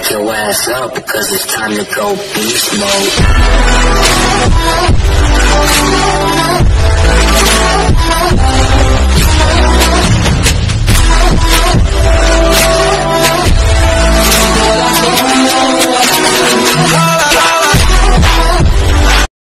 wake your ass up because it's time to go beast mode.